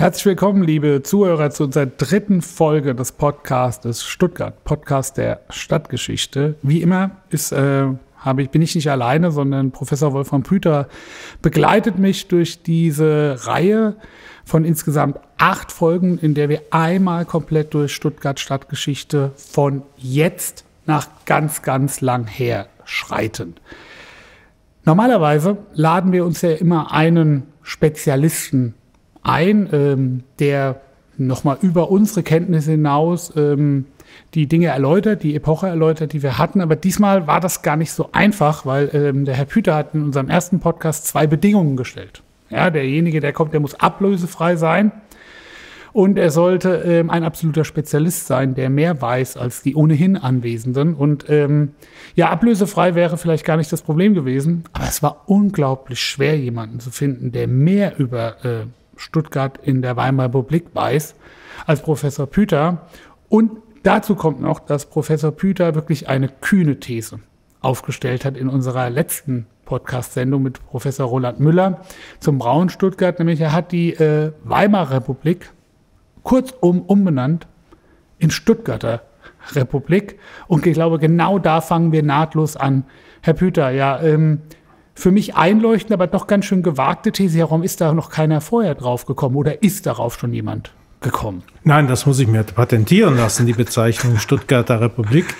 Herzlich willkommen, liebe Zuhörer, zu unserer dritten Folge des Podcastes Stuttgart, Podcast der Stadtgeschichte. Wie immer bin ich nicht alleine, sondern Professor Wolfram Püter begleitet mich durch diese Reihe von insgesamt 8 Folgen, in der wir einmal komplett durch Stuttgart Stadtgeschichte von jetzt nach ganz, ganz lang her schreiten. Normalerweise laden wir uns ja immer einen Spezialisten ein, der nochmal über unsere Kenntnisse hinaus die Dinge erläutert, die Epoche erläutert, die wir hatten. Aber diesmal war das gar nicht so einfach, weil der Herr Püter hat in unserem ersten Podcast 2 Bedingungen gestellt. Ja, derjenige, der kommt, der muss ablösefrei sein und er sollte ein absoluter Spezialist sein, der mehr weiß als die ohnehin Anwesenden. Und ablösefrei wäre vielleicht gar nicht das Problem gewesen, aber es war unglaublich schwer, jemanden zu finden, der mehr über Stuttgart in der Weimarer Republik weiß als Professor Püter. Und dazu kommt noch, dass Professor Püter wirklich eine kühne These aufgestellt hat in unserer letzten Podcast-Sendung mit Professor Roland Müller zum Brauen Stuttgart. Nämlich er hat die Weimarer Republik kurzum umbenannt in Stuttgarter Republik. Und ich glaube, genau da fangen wir nahtlos an. Herr Püter, für mich einleuchtend, aber doch ganz schön gewagte These. Warum ist da noch keiner vorher drauf gekommen oder ist darauf schon jemand gekommen? Nein, das muss ich mir patentieren lassen, die Bezeichnung Stuttgarter Republik.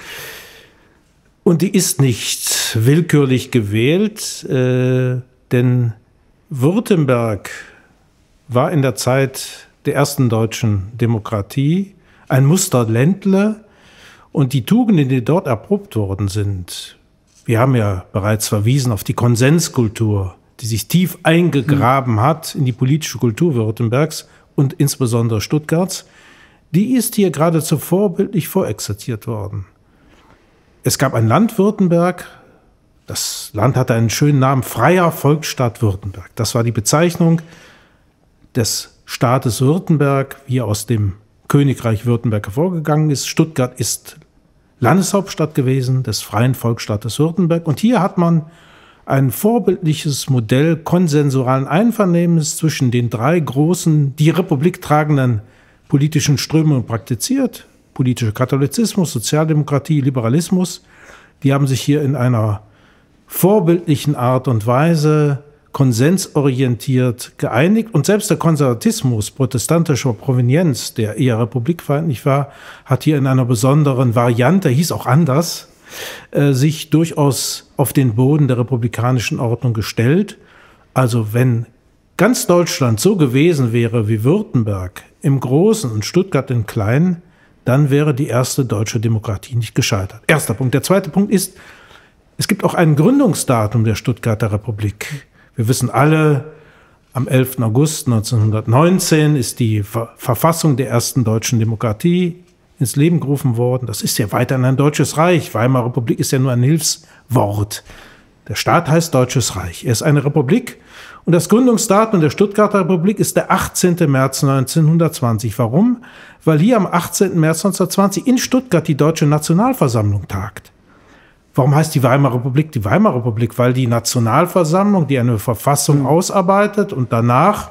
Und die ist nicht willkürlich gewählt, denn Württemberg war in der Zeit der ersten deutschen Demokratie ein Musterländle und die Tugenden, die dort erprobt worden sind. Wir haben ja bereits verwiesen auf die Konsenskultur, die sich tief eingegraben hat in die politische Kultur Württembergs und insbesondere Stuttgarts. Die ist hier geradezu vorbildlich vorexerziert worden. Es gab ein Land Württemberg, das Land hatte einen schönen Namen, Freier Volksstaat Württemberg. Das war die Bezeichnung des Staates Württemberg, wie er aus dem Königreich Württemberg hervorgegangen ist. Stuttgart ist Landeshauptstadt gewesen des Freien Volksstaates Württemberg. Und hier hat man ein vorbildliches Modell konsensualen Einvernehmens zwischen den 3 großen, die Republik tragenden politischen Strömungen praktiziert. Politischer Katholizismus, Sozialdemokratie, Liberalismus. Die haben sich hier in einer vorbildlichen Art und Weise konsensorientiert geeinigt. Und selbst der Konservatismus protestantischer Provenienz, der eher republikfeindlich war, hat hier in einer besonderen Variante, hieß auch anders, sich durchaus auf den Boden der republikanischen Ordnung gestellt. Also wenn ganz Deutschland so gewesen wäre wie Württemberg im Großen und Stuttgart im Kleinen, dann wäre die erste deutsche Demokratie nicht gescheitert. Erster Punkt. Der zweite Punkt ist, es gibt auch ein Gründungsdatum der Stuttgarter Republik. Wir wissen alle, am 11. August 1919 ist die Verfassung der ersten deutschen Demokratie ins Leben gerufen worden. Das ist ja weiterhin ein deutsches Reich. Weimarer Republik ist ja nur ein Hilfswort. Der Staat heißt Deutsches Reich. Er ist eine Republik und das Gründungsdatum der Stuttgarter Republik ist der 18. März 1920. Warum? Weil hier am 18. März 1920 in Stuttgart die Deutsche Nationalversammlung tagt. Warum heißt die Weimarer Republik die Weimarer Republik? Weil die Nationalversammlung, die eine Verfassung ausarbeitet und danach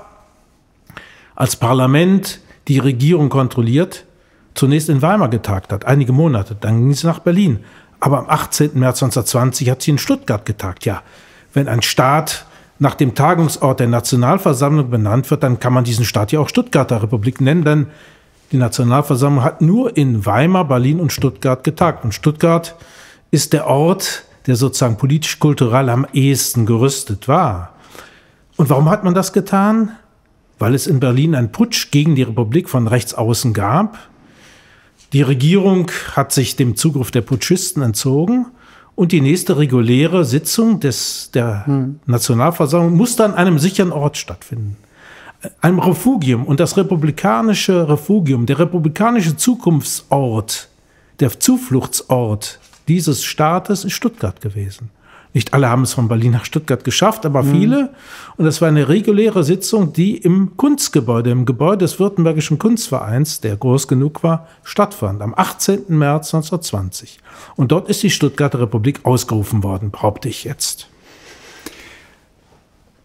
als Parlament die Regierung kontrolliert, zunächst in Weimar getagt hat, einige Monate, dann ging sie nach Berlin. Aber am 18. März 1920 hat sie in Stuttgart getagt. Ja, wenn ein Staat nach dem Tagungsort der Nationalversammlung benannt wird, dann kann man diesen Staat ja auch Stuttgarter Republik nennen, denn die Nationalversammlung hat nur in Weimar, Berlin und Stuttgart getagt. Und Stuttgart ist der Ort, der sozusagen politisch-kulturell am ehesten gerüstet war. Und warum hat man das getan? Weil es in Berlin einen Putsch gegen die Republik von rechts außen gab. Die Regierung hat sich dem Zugriff der Putschisten entzogen und die nächste reguläre Sitzung der Nationalversammlung musste an einem sicheren Ort stattfinden. Einem Refugium. Und das republikanische Refugium, der republikanische Zukunftsort, der Zufluchtsort dieses Staates ist Stuttgart gewesen. Nicht alle haben es von Berlin nach Stuttgart geschafft, aber viele. Und es war eine reguläre Sitzung, die im Kunstgebäude, im Gebäude des Württembergischen Kunstvereins, der groß genug war, stattfand. Am 18. März 1920. Und dort ist die Stuttgarter Republik ausgerufen worden, behaupte ich jetzt.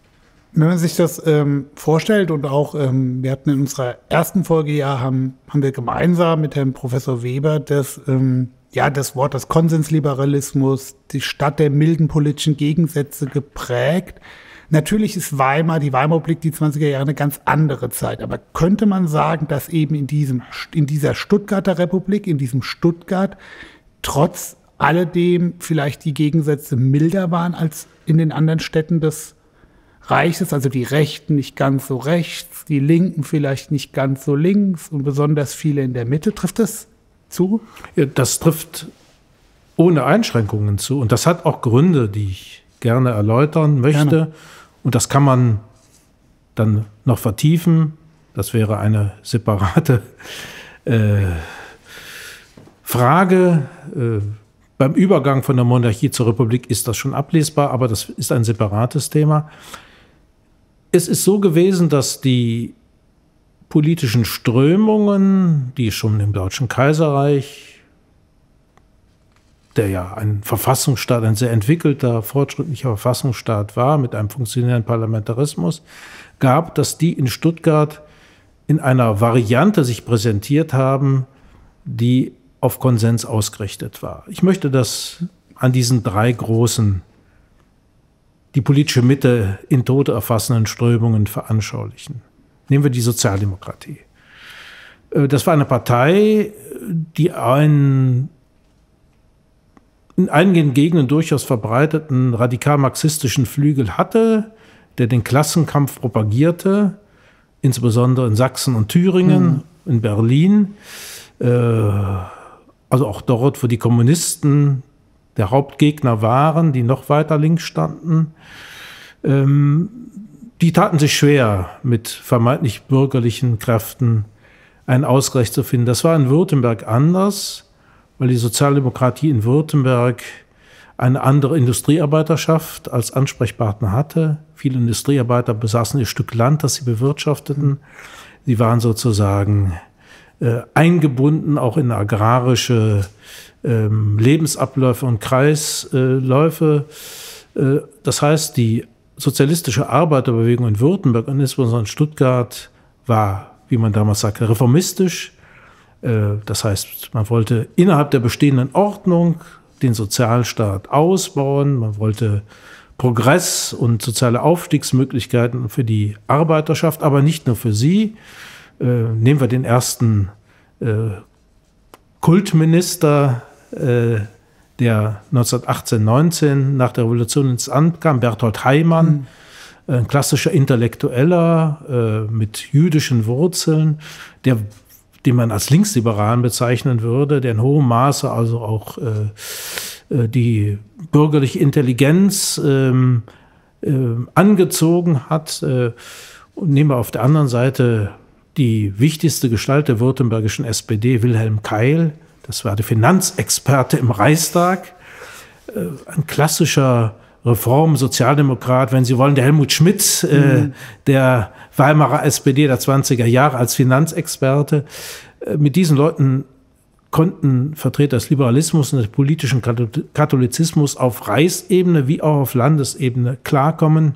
Wenn man sich das vorstellt und auch, wir hatten in unserer ersten Folge haben wir gemeinsam mit Herrn Professor Weber das Wort des Konsensliberalismus, die Stadt der milden politischen Gegensätze geprägt. Natürlich ist die Weimarer Republik, die 20er Jahre, eine ganz andere Zeit. Aber könnte man sagen, dass eben in dieser Stuttgarter Republik, in diesem Stuttgart, trotz alledem vielleicht die Gegensätze milder waren als in den anderen Städten des Reiches, also die Rechten nicht ganz so rechts, die Linken vielleicht nicht ganz so links und besonders viele in der Mitte? Trifft das zu? Ja, das trifft ohne Einschränkungen zu. Und das hat auch Gründe, die ich gerne erläutern möchte. Gerne. Und das kann man dann noch vertiefen. Das wäre eine separate Frage. Beim Übergang von der Monarchie zur Republik ist das schon ablesbar, aber das ist ein separates Thema. Es ist so gewesen, dass die politischen Strömungen, die schon im Deutschen Kaiserreich, der ja ein Verfassungsstaat, ein sehr entwickelter, fortschrittlicher Verfassungsstaat war, mit einem funktionierenden Parlamentarismus, gab, dass die in Stuttgart in einer Variante sich präsentiert haben, die auf Konsens ausgerichtet war. Ich möchte das an diesen drei großen, die politische Mitte in Tode erfassenden Strömungen veranschaulichen. Nehmen wir die Sozialdemokratie. Das war eine Partei, die in einigen Gegenden durchaus verbreiteten radikal-marxistischen Flügel hatte, der den Klassenkampf propagierte, insbesondere in Sachsen und Thüringen, in Berlin, also auch dort, wo die Kommunisten der Hauptgegner waren, die noch weiter links standen. Die taten sich schwer, mit vermeintlich bürgerlichen Kräften einen Ausgleich zu finden. Das war in Württemberg anders, weil die Sozialdemokratie in Württemberg eine andere Industriearbeiterschaft als Ansprechpartner hatte. Viele Industriearbeiter besaßen ihr Stück Land, das sie bewirtschafteten. Sie waren sozusagen eingebunden auch in agrarische Lebensabläufe und Kreisläufe. Das heißt, die sozialistische Arbeiterbewegung in Württemberg und insbesondere in Stuttgart war, wie man damals sagte, reformistisch. Das heißt, man wollte innerhalb der bestehenden Ordnung den Sozialstaat ausbauen. Man wollte Progress und soziale Aufstiegsmöglichkeiten für die Arbeiterschaft, aber nicht nur für sie. Nehmen wir den ersten Kultminister, der 1918/19 nach der Revolution ins Amt kam, Berthold Heimann, ein klassischer Intellektueller mit jüdischen Wurzeln, den man als Linksliberalen bezeichnen würde, der in hohem Maße also auch die bürgerliche Intelligenz angezogen hat. Und nehmen wir auf der anderen Seite die wichtigste Gestalt der württembergischen SPD, Wilhelm Keil. Das war der Finanzexperte im Reichstag, ein klassischer Reform-Sozialdemokrat, wenn Sie wollen, der Helmut Schmidt, der Weimarer SPD der 20er Jahre als Finanzexperte. Mit diesen Leuten konnten Vertreter des Liberalismus und des politischen Katholizismus auf Reichsebene wie auch auf Landesebene klarkommen.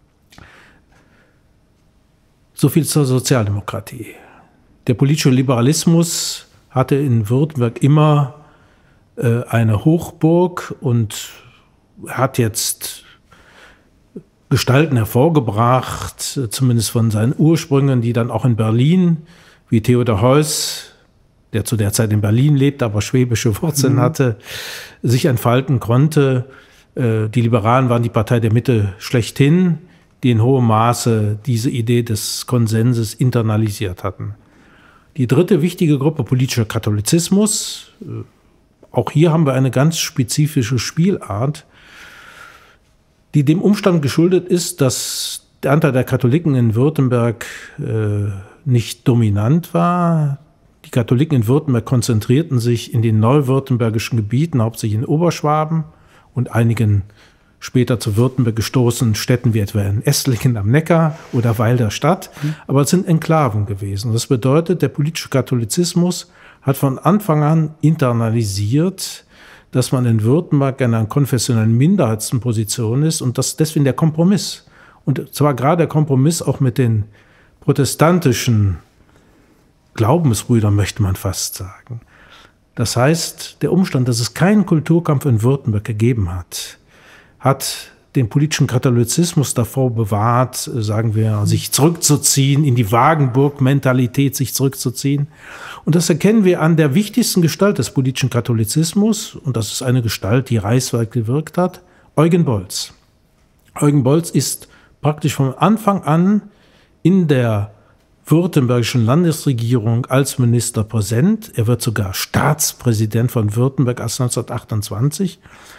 So viel zur Sozialdemokratie. Der politische Liberalismus hatte in Württemberg immer eine Hochburg und hat jetzt Gestalten hervorgebracht, zumindest von seinen Ursprüngen, die dann auch in Berlin, wie Theodor Heuss, der zu der Zeit in Berlin lebte, aber schwäbische Wurzeln hatte, sich entfalten konnte. Die Liberalen waren die Partei der Mitte schlechthin, die in hohem Maße diese Idee des Konsenses internalisiert hatten. Die dritte wichtige Gruppe, politischer Katholizismus. Auch hier haben wir eine ganz spezifische Spielart, die dem Umstand geschuldet ist, dass der Anteil der Katholiken in Württemberg nicht dominant war. Die Katholiken in Württemberg konzentrierten sich in den neuwürttembergischen Gebieten, hauptsächlich in Oberschwaben und einigen später zu Württemberg gestoßenen Städten wie etwa in Esslingen am Neckar oder Weil der Stadt. Aber es sind Enklaven gewesen. Das bedeutet, der politische Katholizismus hat von Anfang an internalisiert, dass man in Württemberg in einer konfessionellen Minderheitsposition ist und das deswegen der Kompromiss. Und zwar gerade der Kompromiss auch mit den protestantischen Glaubensbrüdern, möchte man fast sagen. Das heißt, der Umstand, dass es keinen Kulturkampf in Württemberg gegeben hat, hat den politischen Katholizismus davor bewahrt, sagen wir, sich zurückzuziehen, in die Wagenburg-Mentalität sich zurückzuziehen. Und das erkennen wir an der wichtigsten Gestalt des politischen Katholizismus, und das ist eine Gestalt, die reichsweit gewirkt hat, Eugen Bolz. Eugen Bolz ist praktisch von Anfang an in der württembergischen Landesregierung als Minister präsent. Er wird sogar Staatspräsident von Württemberg erst 1928.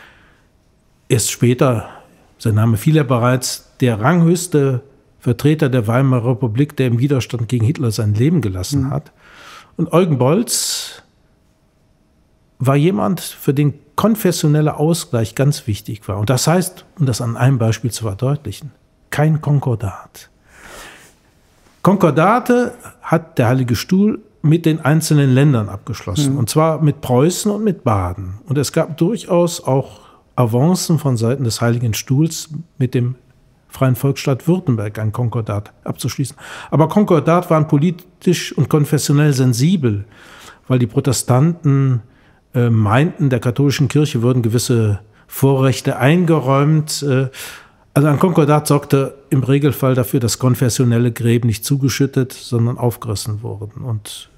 Erst später, sein Name fiel ja bereits, der ranghöchste Vertreter der Weimarer Republik, der im Widerstand gegen Hitler sein Leben gelassen hat. Und Eugen Bolz war jemand, für den konfessioneller Ausgleich ganz wichtig war. Und das heißt, um das an einem Beispiel zu verdeutlichen, kein Konkordat. Konkordate hat der Heilige Stuhl mit den einzelnen Ländern abgeschlossen. Und zwar mit Preußen und mit Baden. Und es gab durchaus auch Avancen von Seiten des Heiligen Stuhls mit dem Freien Volksstaat Württemberg ein Konkordat abzuschließen. Aber Konkordat waren politisch und konfessionell sensibel, weil die Protestanten meinten, der katholischen Kirche würden gewisse Vorrechte eingeräumt. Also ein Konkordat sorgte im Regelfall dafür, dass konfessionelle Gräben nicht zugeschüttet, sondern aufgerissen wurden. Und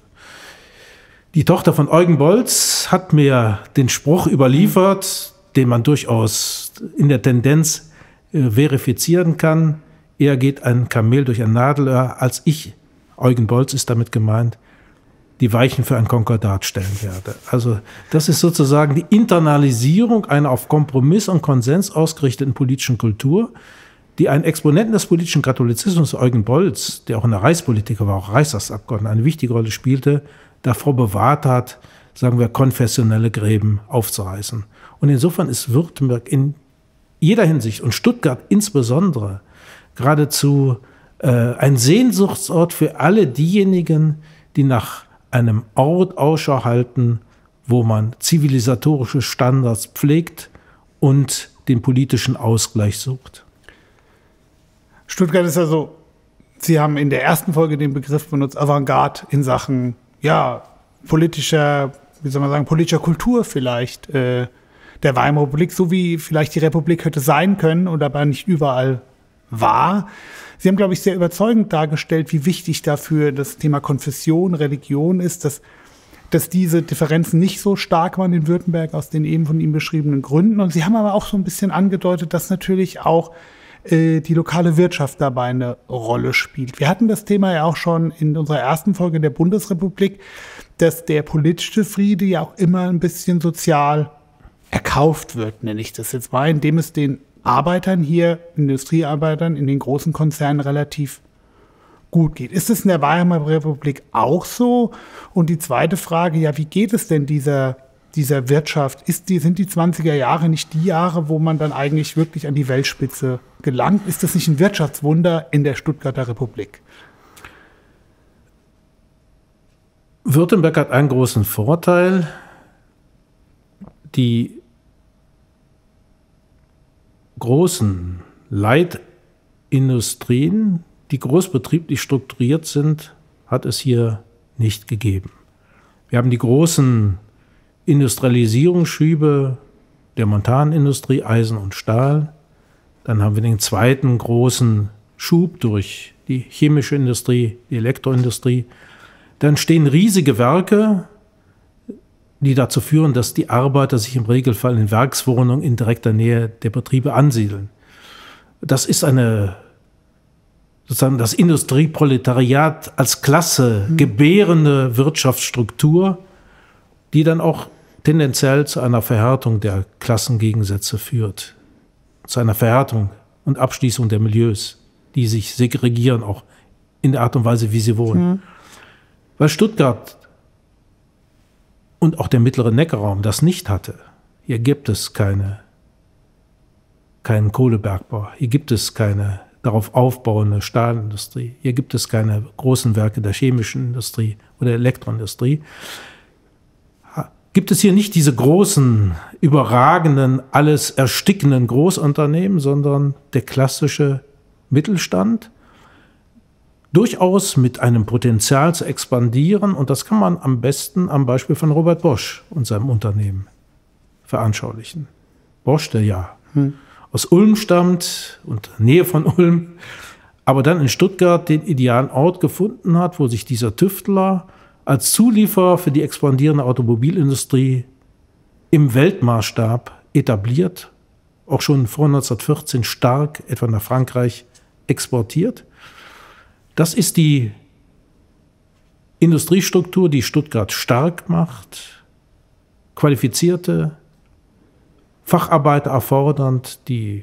die Tochter von Eugen Bolz hat mir den Spruch überliefert, den man durchaus in der Tendenz verifizieren kann: Eher geht ein Kamel durch ein Nadelöhr, als ich, Eugen Bolz ist damit gemeint, die Weichen für ein Konkordat stellen werde. Also das ist sozusagen die Internalisierung einer auf Kompromiss und Konsens ausgerichteten politischen Kultur, die einen Exponenten des politischen Katholizismus, Eugen Bolz, der auch in der Reichspolitik war, auch Reichstagsabgeordneter, eine wichtige Rolle spielte, davor bewahrt hat, sagen wir, konfessionelle Gräben aufzureißen. Und insofern ist Württemberg in jeder Hinsicht und Stuttgart insbesondere geradezu ein Sehnsuchtsort für alle diejenigen, die nach einem Ort Ausschau halten, wo man zivilisatorische Standards pflegt und den politischen Ausgleich sucht. Stuttgart ist also, Sie haben in der ersten Folge den Begriff benutzt, Avantgarde in Sachen, ja, politischer, wie soll man sagen, politischer Kultur vielleicht, der Weimarer Republik, so wie vielleicht die Republik hätte sein können und aber nicht überall war. Sie haben, glaube ich, sehr überzeugend dargestellt, wie wichtig dafür das Thema Konfession, Religion ist, dass diese Differenzen nicht so stark waren in Württemberg aus den eben von Ihnen beschriebenen Gründen. Und Sie haben aber auch so ein bisschen angedeutet, dass natürlich auch die lokale Wirtschaft dabei eine Rolle spielt. Wir hatten das Thema ja auch schon in unserer ersten Folge der Bundesrepublik, dass der politische Friede ja auch immer ein bisschen sozial erkauft wird, nenne ich das jetzt mal, indem es den Arbeitern hier, Industriearbeitern in den großen Konzernen relativ gut geht. Ist es in der Weimarer Republik auch so? Und die zweite Frage, ja, wie geht es denn dieser Wirtschaft? Sind die 20er Jahre nicht die Jahre, wo man dann eigentlich wirklich an die Weltspitze gelangt? Ist das nicht ein Wirtschaftswunder in der Stuttgarter Republik? Württemberg hat einen großen Vorteil. Die großen Leitindustrien, die großbetrieblich strukturiert sind, hat es hier nicht gegeben. Wir haben die großen Industrialisierungsschübe der Montanindustrie, Eisen und Stahl. Dann haben wir den zweiten großen Schub durch die chemische Industrie, die Elektroindustrie. Dann stehen riesige Werke, die dazu führen, dass die Arbeiter sich im Regelfall in Werkswohnungen in direkter Nähe der Betriebe ansiedeln. Das ist sozusagen das Industrieproletariat als Klasse gebärende Wirtschaftsstruktur, die dann auch tendenziell zu einer Verhärtung der Klassengegensätze führt, zu einer Verhärtung und Abschließung der Milieus, die sich segregieren, auch in der Art und Weise, wie sie wohnen. Weil Stuttgart und auch der mittlere Neckarraum das nicht hatte. Hier gibt es keinen Kohlebergbau, hier gibt es keine darauf aufbauende Stahlindustrie, hier gibt es keine großen Werke der chemischen Industrie oder der Elektroindustrie. Gibt es hier nicht diese großen, überragenden, alles erstickenden Großunternehmen, sondern der klassische Mittelstand, durchaus mit einem Potenzial zu expandieren. Und das kann man am besten am Beispiel von Robert Bosch und seinem Unternehmen veranschaulichen. Bosch, der ja aus Ulm stammt und Nähe von Ulm, aber dann in Stuttgart den idealen Ort gefunden hat, wo sich dieser Tüftler als Zulieferer für die expandierende Automobilindustrie im Weltmaßstab etabliert, auch schon vor 1914 stark etwa nach Frankreich exportiert. Das ist die Industriestruktur, die Stuttgart stark macht, qualifizierte Facharbeiter erfordernd, die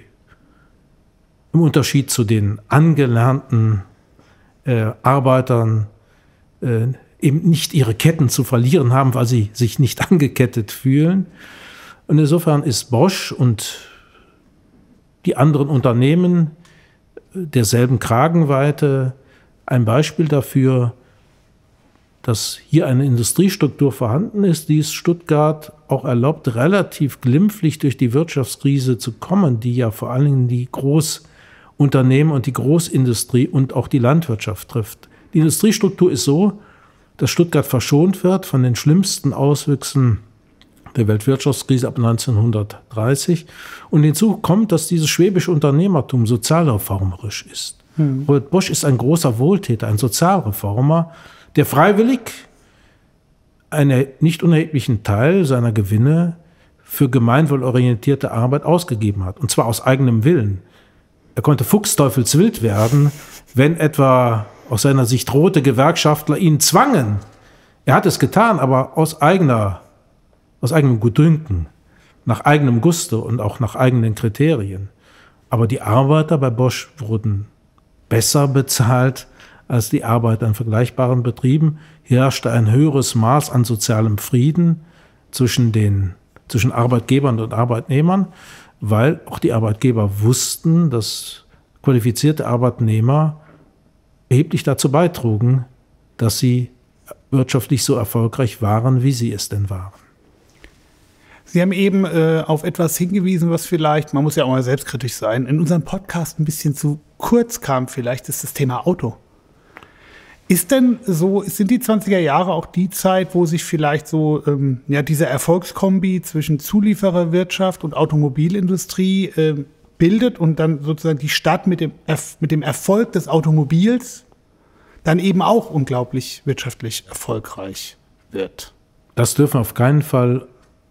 im Unterschied zu den angelernten Arbeitern eben nicht ihre Ketten zu verlieren haben, weil sie sich nicht angekettet fühlen. Und insofern ist Bosch und die anderen Unternehmen derselben Kragenweite ein Beispiel dafür, dass hier eine Industriestruktur vorhanden ist, die es Stuttgart auch erlaubt, relativ glimpflich durch die Wirtschaftskrise zu kommen, die ja vor allen Dingen die Großunternehmen und die Großindustrie und auch die Landwirtschaft trifft. Die Industriestruktur ist so, dass Stuttgart verschont wird von den schlimmsten Auswüchsen der Weltwirtschaftskrise ab 1930. Und hinzu kommt, dass dieses schwäbische Unternehmertum sozialreformerisch ist. Robert Bosch ist ein großer Wohltäter, ein Sozialreformer, der freiwillig einen nicht unerheblichen Teil seiner Gewinne für gemeinwohlorientierte Arbeit ausgegeben hat. Und zwar aus eigenem Willen. Er konnte fuchsteufelswild werden, wenn etwa aus seiner Sicht rote Gewerkschaftler ihn zwangen. Er hat es getan, aber aus eigenem Gutdünken, nach eigenem Gusto und auch nach eigenen Kriterien. Aber die Arbeiter bei Bosch wurden besser bezahlt als die Arbeiter in vergleichbaren Betrieben. Hier herrschte ein höheres Maß an sozialem Frieden zwischen Arbeitgebern und Arbeitnehmern, weil auch die Arbeitgeber wussten, dass qualifizierte Arbeitnehmer erheblich dazu beitrugen, dass sie wirtschaftlich so erfolgreich waren, wie sie es denn waren. Sie haben eben auf etwas hingewiesen, was vielleicht, man muss ja auch mal selbstkritisch sein, in unserem Podcast ein bisschen zu kurz kam. Vielleicht ist das Thema Auto. Sind die 20er Jahre auch die Zeit, wo sich vielleicht so diese Erfolgskombi zwischen Zuliefererwirtschaft und Automobilindustrie bildet und dann sozusagen die Stadt mit dem Erfolg des Automobils dann eben auch unglaublich wirtschaftlich erfolgreich wird? Das dürfen wir auf keinen Fall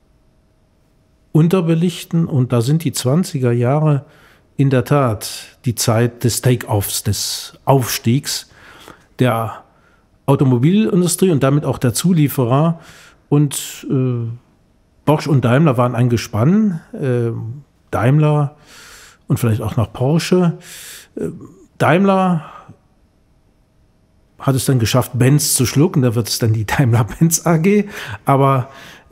unterbelichten, und da sind die 20er Jahre in der Tat die Zeit des Take-Offs, des Aufstiegs der Automobilindustrie und damit auch der Zulieferer. Und Bosch und Daimler waren ein Gespann, Daimler und vielleicht auch noch Porsche. Daimler hat es dann geschafft, Benz zu schlucken, da wird es dann die Daimler-Benz AG, aber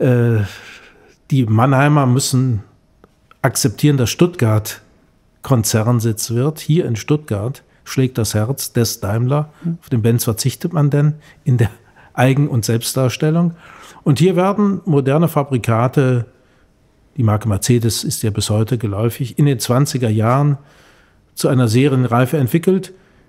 die Mannheimer müssen akzeptieren, dass Stuttgart Konzernsitz wird. Hier in Stuttgart schlägt das Herz des Daimler. Auf den Benz verzichtet man denn in der Eigen- und Selbstdarstellung. Und hier werden moderne Fabrikate, die Marke Mercedes ist ja bis heute geläufig, in den 20er Jahren zu einer Serienreife entwickelt.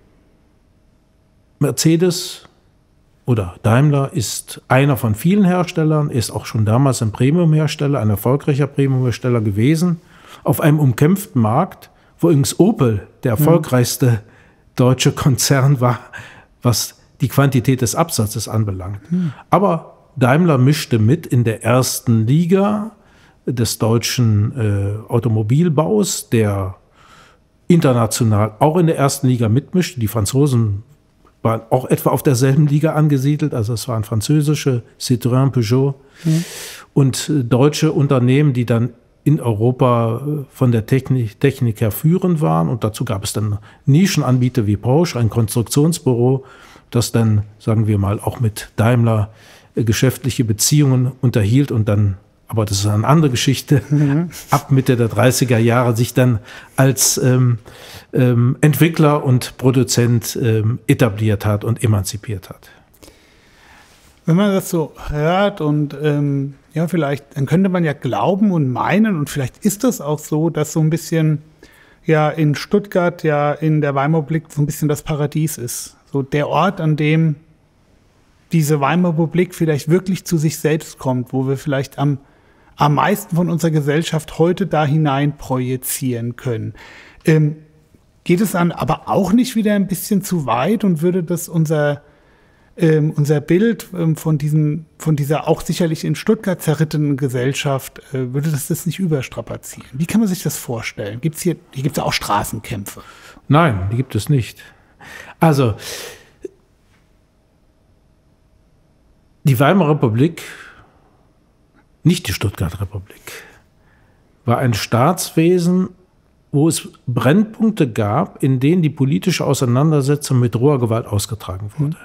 Mercedes oder Daimler ist einer von vielen Herstellern, ist auch schon damals ein Premiumhersteller, ein erfolgreicher Premiumhersteller gewesen, auf einem umkämpften Markt, wo übrigens Opel der erfolgreichste deutsche Konzern war, was die Quantität des Absatzes anbelangt. Aber Daimler mischte mit in der ersten Liga des deutschen Automobilbaus, der international auch in der ersten Liga mitmischte. Die Franzosen waren auch etwa auf derselben Liga angesiedelt, also es waren französische Citroën, Peugeot und deutsche Unternehmen, die dann in Europa von der Technik her führend waren. Und dazu gab es dann Nischenanbieter wie Porsche, ein Konstruktionsbüro, das dann, sagen wir mal, auch mit Daimler geschäftliche Beziehungen unterhielt und dann, aber das ist eine andere Geschichte, ab Mitte der 30er Jahre sich dann als Entwickler und Produzent etabliert hat und emanzipiert hat. Wenn man das so hört und vielleicht, dann könnte man ja glauben und meinen, und vielleicht ist das auch so, dass so ein bisschen ja in Stuttgart, ja in der Weimarer Republik so ein bisschen das Paradies ist. So der Ort, an dem diese Weimarer Republik vielleicht wirklich zu sich selbst kommt, wo wir vielleicht am meisten von unserer Gesellschaft heute da hinein projizieren können. Geht es dann aber auch nicht wieder ein bisschen zu weit und würde das unser Bild von dieser auch sicherlich in Stuttgart zerrittenen Gesellschaft, würde das nicht überstrapazieren? Wie kann man sich das vorstellen? Hier gibt es ja auch Straßenkämpfe. Nein, die gibt es nicht. Also, die Weimarer Republik, nicht die Stuttgarter Republik, war ein Staatswesen, wo es Brennpunkte gab, in denen die politische Auseinandersetzung mit roher Gewalt ausgetragen wurde.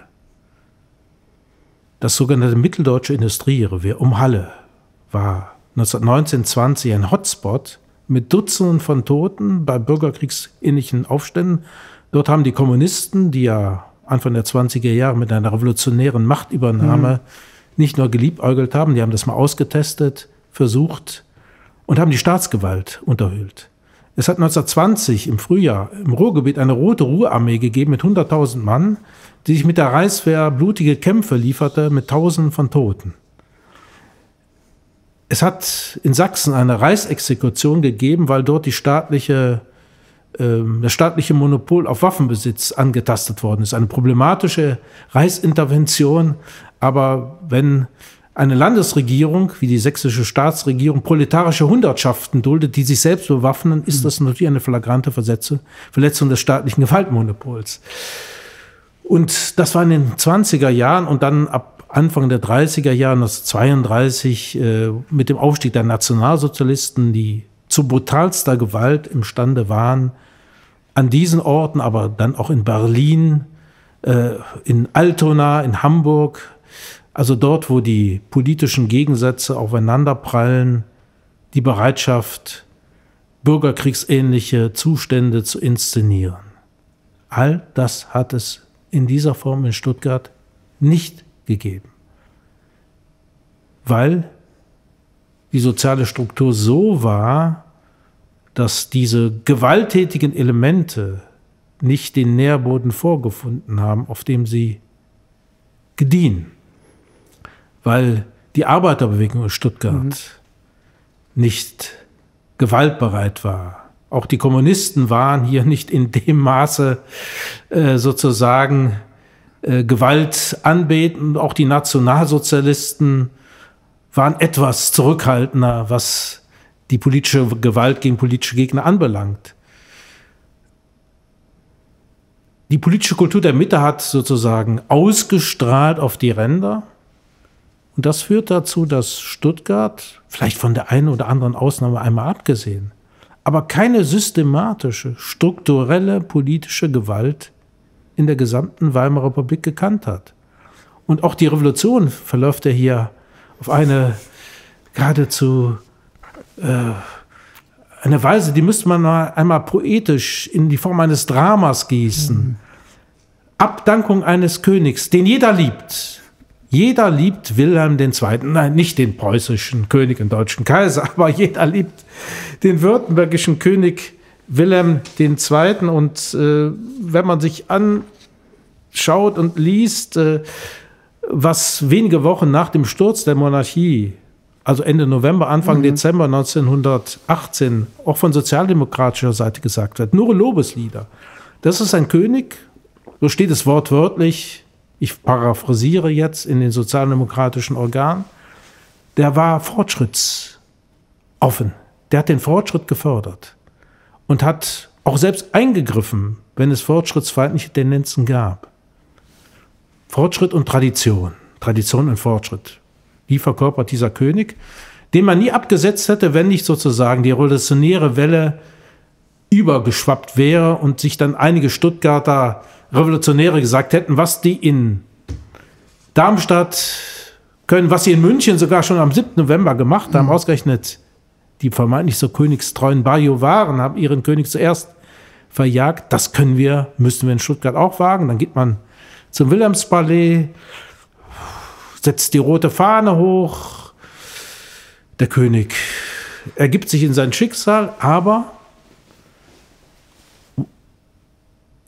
Das sogenannte Mitteldeutsche Industrierevier um Halle war 1919-20 ein Hotspot mit Dutzenden von Toten bei bürgerkriegsähnlichen Aufständen. Dort haben die Kommunisten, die ja Anfang der 20er Jahre mit einer revolutionären Machtübernahme nicht nur geliebäugelt haben, die haben das mal ausgetestet, versucht und haben die Staatsgewalt unterhöhlt. Es hat 1920 im Frühjahr im Ruhrgebiet eine Rote Ruhrarmee gegeben mit 100.000 Mann, die sich mit der Reichswehr blutige Kämpfe lieferte mit Tausenden von Toten. Es hat in Sachsen eine Reichsexekution gegeben, weil dort das staatliche Monopol auf Waffenbesitz angetastet worden ist. Eine problematische Reichsintervention, aber wenn eine Landesregierung, wie die sächsische Staatsregierung, proletarische Hundertschaften duldet, die sich selbst bewaffnen, ist das natürlich eine flagrante Verletzung des staatlichen Gewaltmonopols. Und das war in den 20er Jahren und dann ab Anfang der 30er Jahre, 1932, mit dem Aufstieg der Nationalsozialisten, die zu brutalster Gewalt imstande waren, an diesen Orten, aber dann auch in Berlin, in Altona, in Hamburg, also dort, wo die politischen Gegensätze aufeinanderprallen, die Bereitschaft, bürgerkriegsähnliche Zustände zu inszenieren. All das hat es in dieser Form in Stuttgart nicht gegeben, weil die soziale Struktur so war, dass diese gewalttätigen Elemente nicht den Nährboden vorgefunden haben, auf dem sie gediehen. Weil die Arbeiterbewegung in Stuttgart nicht gewaltbereit war. Auch die Kommunisten waren hier nicht in dem Maße sozusagen Gewalt anbeten. Auch die Nationalsozialisten waren etwas zurückhaltender, was die politische Gewalt gegen politische Gegner anbelangt. Die politische Kultur der Mitte hat sozusagen ausgestrahlt auf die Ränder. Und das führt dazu, dass Stuttgart, vielleicht von der einen oder anderen Ausnahme einmal abgesehen, aber keine systematische, strukturelle politische Gewalt in der gesamten Weimarer Republik gekannt hat. Und auch die Revolution verläuft ja hier auf eine geradezu eine Weise, die müsste man einmal poetisch in die Form eines Dramas gießen. Abdankung eines Königs, den jeder liebt. Jeder liebt Wilhelm II. Nein, nicht den preußischen König, den deutschen Kaiser, aber jeder liebt den württembergischen König Wilhelm II. Und wenn man sich anschaut und liest, was wenige Wochen nach dem Sturz der Monarchie, also Ende November, Anfang Dezember 1918, auch von sozialdemokratischer Seite gesagt wird, nur Lobeslieder. Das ist ein König, so steht es wortwörtlich, ich paraphrasiere jetzt in den sozialdemokratischen Organen, der war fortschrittsoffen. Der hat den Fortschritt gefördert und hat auch selbst eingegriffen, wenn es fortschrittsfeindliche Tendenzen gab. Fortschritt und Tradition, Tradition und Fortschritt. Die verkörpert dieser König, den man nie abgesetzt hätte, wenn nicht sozusagen die revolutionäre Welle übergeschwappt wäre und sich dann einige Stuttgarter Revolutionäre gesagt hätten, was die in Darmstadt können, was sie in München sogar schon am 7. November gemacht haben, ausgerechnet die vermeintlich so königstreuen Bajuwaren haben ihren König zuerst verjagt. Das müssen wir in Stuttgart auch wagen. Dann geht man zum Wilhelmspalais, setzt die rote Fahne hoch. Der König ergibt sich in sein Schicksal, aber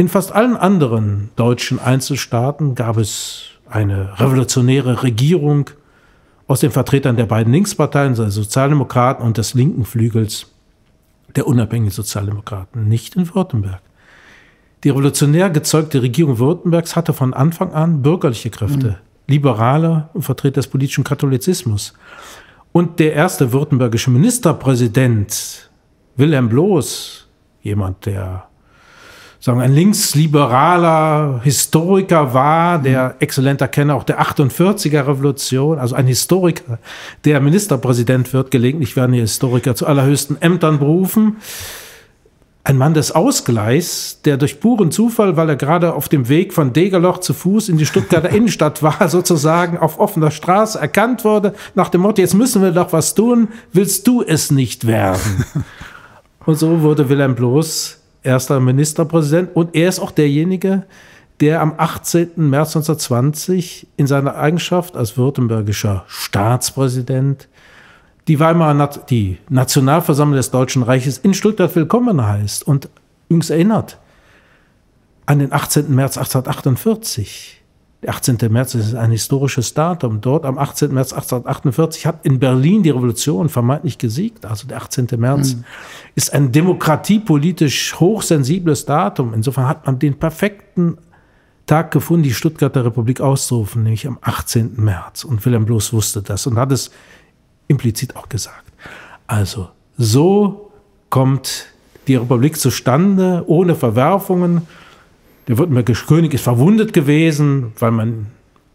In fast allen anderen deutschen Einzelstaaten gab es eine revolutionäre Regierung aus den Vertretern der beiden Linksparteien, der Sozialdemokraten und des linken Flügels der unabhängigen Sozialdemokraten, nicht in Württemberg. Die revolutionär gezeugte Regierung Württembergs hatte von Anfang an bürgerliche Kräfte, Liberale und Vertreter des politischen Katholizismus. Und der erste württembergische Ministerpräsident, Wilhelm Bloß, jemand, der ein linksliberaler Historiker war, der exzellenter Kenner auch der 48er Revolution, also ein Historiker, der Ministerpräsident wird. Gelegentlich werden hier Historiker zu allerhöchsten Ämtern berufen. Ein Mann des Ausgleichs, der durch puren Zufall, weil er gerade auf dem Weg von Degerloch zu Fuß in die Stuttgarter Innenstadt war, sozusagen auf offener Straße erkannt wurde, nach dem Motto, jetzt müssen wir doch was tun, willst du es nicht werden? Und so wurde Wilhelm Bloß erster Ministerpräsident, und er ist auch derjenige, der am 18. März 1920 in seiner Eigenschaft als württembergischer Staatspräsident die die Nationalversammlung des Deutschen Reiches in Stuttgart willkommen heißt und übrigens erinnert an den 18. März 1848. Der 18. März ist ein historisches Datum. Dort am 18. März 1848 hat in Berlin die Revolution vermeintlich gesiegt. Also der 18. März ist ein demokratiepolitisch hochsensibles Datum. Insofern hat man den perfekten Tag gefunden, die Stuttgarter Republik auszurufen, nämlich am 18. März. Und Wilhelm Bloß wusste das und hat es implizit auch gesagt. Also so kommt die Republik zustande, ohne Verwerfungen. Der württembergische König ist verwundet gewesen, weil man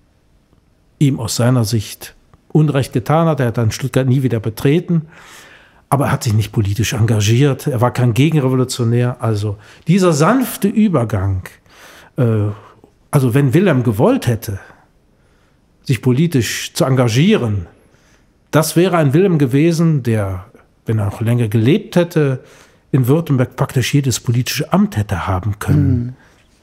ihm aus seiner Sicht Unrecht getan hat. Er hat dann Stuttgart nie wieder betreten. Aber er hat sich nicht politisch engagiert. Er war kein Gegenrevolutionär. Also dieser sanfte Übergang, also wenn Wilhelm gewollt hätte, sich politisch zu engagieren, das wäre ein Wilhelm gewesen, der, wenn er noch länger gelebt hätte, in Württemberg praktisch jedes politische Amt hätte haben können.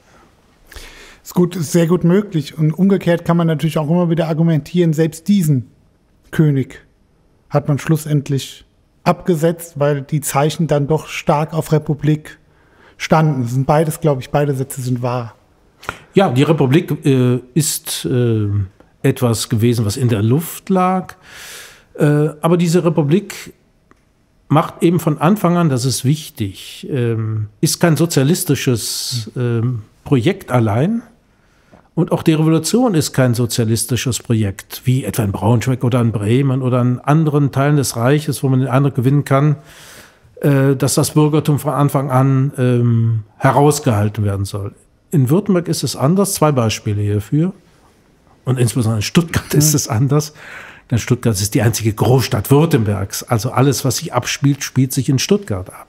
Ist sehr gut möglich. Und umgekehrt kann man natürlich auch immer wieder argumentieren, selbst diesen König hat man schlussendlich abgesetzt, weil die Zeichen dann doch stark auf Republik standen. Das sind beides, glaube ich, beide Sätze sind wahr. Ja, die Republik ist etwas gewesen, was in der Luft lag. Aber diese Republik macht eben von Anfang an, das ist wichtig, ist kein sozialistisches Projekt allein. Und auch die Revolution ist kein sozialistisches Projekt, wie etwa in Braunschweig oder in Bremen oder in anderen Teilen des Reiches, wo man den Eindruck gewinnen kann, dass das Bürgertum von Anfang an herausgehalten werden soll. In Württemberg ist es anders. 2 Beispiele hierfür. Und insbesondere in Stuttgart ist es anders. Denn Stuttgart ist die einzige Großstadt Württembergs. Also alles, was sich abspielt, spielt sich in Stuttgart ab.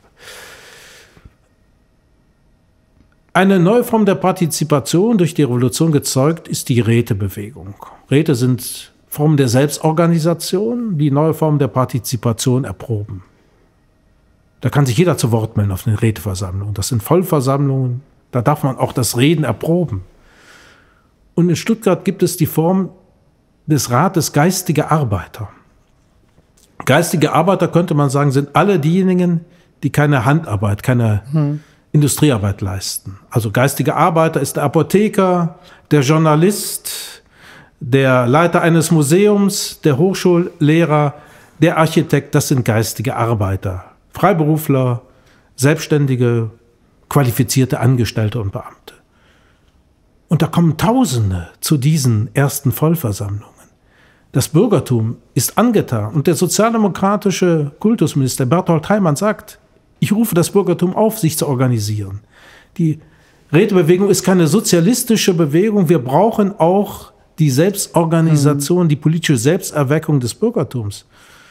Eine neue Form der Partizipation durch die Revolution gezeugt ist die Rätebewegung. Räte sind Formen der Selbstorganisation, die neue Formen der Partizipation erproben. Da kann sich jeder zu Wort melden auf den Räteversammlungen. Das sind Vollversammlungen, da darf man auch das Reden erproben. Und in Stuttgart gibt es die Form des Rates Geistige Arbeiter. Geistige Arbeiter, könnte man sagen, sind alle diejenigen, die keine Handarbeit, keine Industriearbeit leisten. Also geistige Arbeiter ist der Apotheker, der Journalist, der Leiter eines Museums, der Hochschullehrer, der Architekt, das sind geistige Arbeiter. Freiberufler, Selbstständige, qualifizierte Angestellte und Beamte. Und da kommen Tausende zu diesen ersten Vollversammlungen. Das Bürgertum ist angetan. Und der sozialdemokratische Kultusminister Berthold Heimann sagt, ich rufe das Bürgertum auf, sich zu organisieren. Die Rätebewegung ist keine sozialistische Bewegung. Wir brauchen auch die Selbstorganisation, die politische Selbsterweckung des Bürgertums.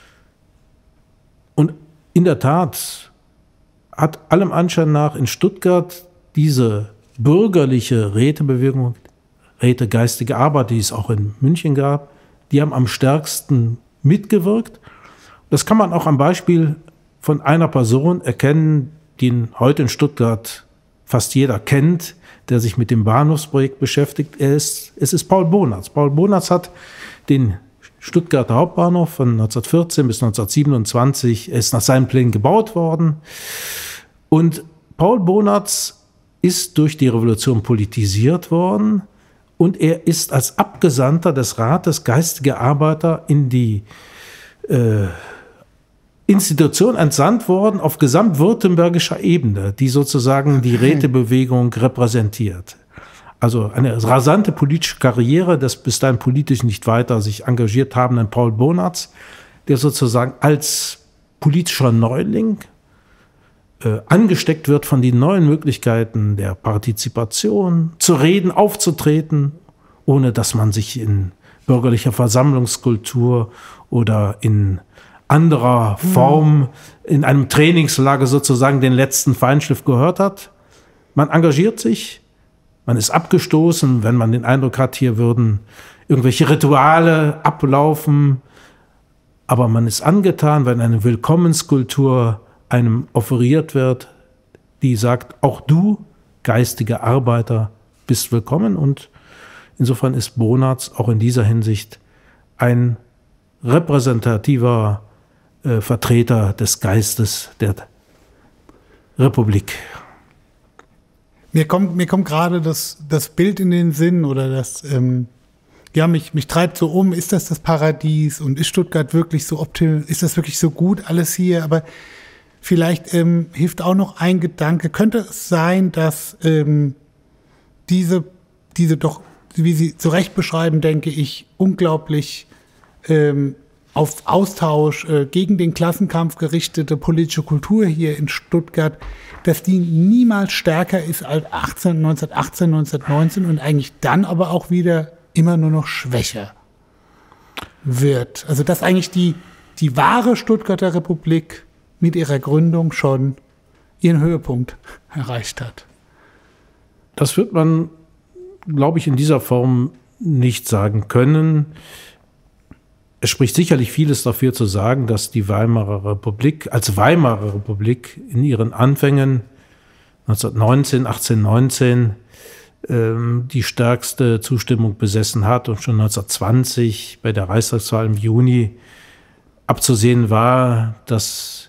Und in der Tat hat allem Anschein nach in Stuttgart diese bürgerliche Rätebewegung, Räte Geistige Arbeit, die es auch in München gab, die haben am stärksten mitgewirkt. Das kann man auch am Beispiel von einer Person erkennen, die heute in Stuttgart fast jeder kennt, der sich mit dem Bahnhofsprojekt beschäftigt. Es ist Paul Bonatz. Paul Bonatz hat den Stuttgarter Hauptbahnhof von 1914 bis 1927 ist nach seinen Plänen gebaut worden. Und Paul Bonatz ist durch die Revolution politisiert worden und er ist als Abgesandter des Rates Geistige Arbeiter in die Institution entsandt worden auf gesamtwürttembergischer Ebene, die sozusagen die Rätebewegung repräsentiert. Also eine rasante politische Karriere des bis dahin politisch nicht weiter sich engagiert habenden Paul Bonatz, der sozusagen als politischer Neuling angesteckt wird von den neuen Möglichkeiten der Partizipation, zu reden, aufzutreten, ohne dass man sich in bürgerlicher Versammlungskultur oder in anderer Form in einem Trainingslager sozusagen den letzten Feinschliff gehört hat. Man engagiert sich, man ist abgestoßen, wenn man den Eindruck hat, hier würden irgendwelche Rituale ablaufen, aber man ist angetan, wenn eine Willkommenskultur einem offeriert wird, die sagt, auch du, geistige Arbeiter, bist willkommen. Und insofern ist Bonatz auch in dieser Hinsicht ein repräsentativer Vertreter des Geistes der Republik. Mir kommt gerade das Bild in den Sinn oder mich treibt so um, ist das Paradies und ist Stuttgart wirklich so ist das wirklich so gut alles hier? Aber vielleicht hilft auch noch ein Gedanke. Könnte es sein, dass diese doch, wie Sie zu Recht beschreiben, denke ich, unglaublich auf Austausch gegen den Klassenkampf gerichtete politische Kultur hier in Stuttgart, dass die niemals stärker ist als 1918, 1919 und eigentlich dann aber auch wieder immer nur noch schwächer wird. Also dass eigentlich die wahre Stuttgarter Republik mit ihrer Gründung schon ihren Höhepunkt erreicht hat. Das wird man, glaube ich, in dieser Form nicht sagen können. Es spricht sicherlich vieles dafür zu sagen, dass die Weimarer Republik als Weimarer Republik in ihren Anfängen 1819 die stärkste Zustimmung besessen hat und schon 1920 bei der Reichstagswahl im Juni abzusehen war, dass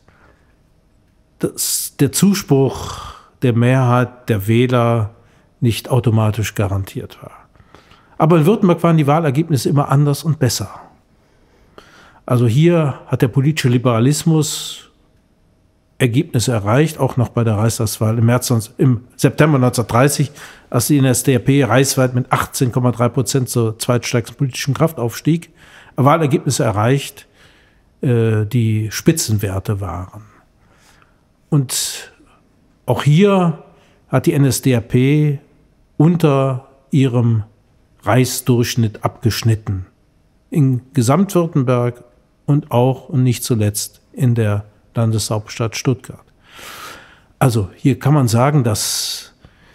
der Zuspruch der Mehrheit der Wähler nicht automatisch garantiert war. Aber in Württemberg waren die Wahlergebnisse immer anders und besser. Also hier hat der politische Liberalismus Ergebnisse erreicht, auch noch bei der Reichstagswahl im September 1930, als die NSDAP reichsweit mit 18,3% zur zweitstärksten politischen Kraft aufstieg, Wahlergebnisse erreicht, die Spitzenwerte waren. Und auch hier hat die NSDAP unter ihrem Reichsdurchschnitt abgeschnitten. In Gesamtwürttemberg und auch und nicht zuletzt in der Landeshauptstadt Stuttgart. Also hier kann man sagen, dass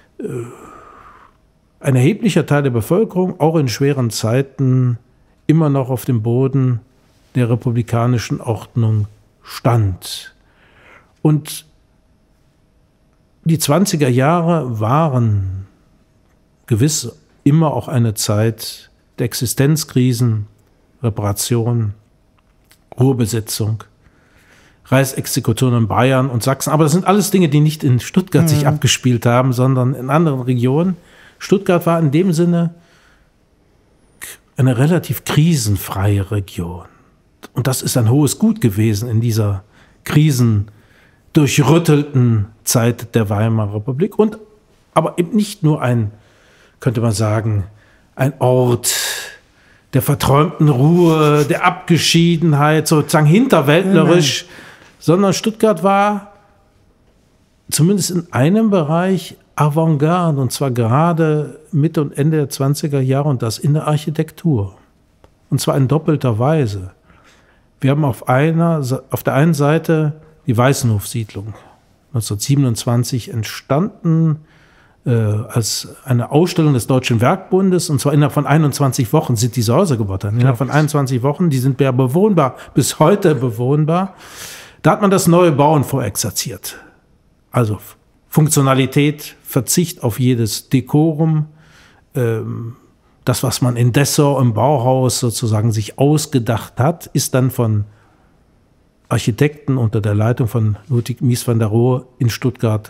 ein erheblicher Teil der Bevölkerung auch in schweren Zeiten immer noch auf dem Boden der republikanischen Ordnung stand. Und die 20er Jahre waren gewiss immer auch eine Zeit der Existenzkrisen, Reparation, Ruhrbesetzung, Reichsexekutionen in Bayern und Sachsen. Aber das sind alles Dinge, die nicht in Stuttgart sich abgespielt haben, sondern in anderen Regionen. Stuttgart war in dem Sinne eine relativ krisenfreie Region. Und das ist ein hohes Gut gewesen in dieser krisendurchrüttelten Zeit der Weimarer Republik. Und aber eben nicht nur könnte man sagen, ein Ort der verträumten Ruhe, der Abgeschiedenheit, sozusagen hinterwäldlerisch, sondern Stuttgart war zumindest in einem Bereich Avantgarde, und zwar gerade Mitte und Ende der 20er Jahre, und das in der Architektur. Und zwar in doppelter Weise. Wir haben auf der einen Seite die Weißenhofsiedlung, 1927 entstanden, als eine Ausstellung des Deutschen Werkbundes, und zwar innerhalb von 21 Wochen sind diese Häuser gebaut worden. Innerhalb von 21 Wochen, die sind ja bewohnbar, bis heute bewohnbar. Da hat man das neue Bauen vorexerziert. Also Funktionalität, Verzicht auf jedes Dekorum, das, was man in Dessau im Bauhaus sozusagen sich ausgedacht hat, ist dann von Architekten unter der Leitung von Ludwig Mies van der Rohe in Stuttgart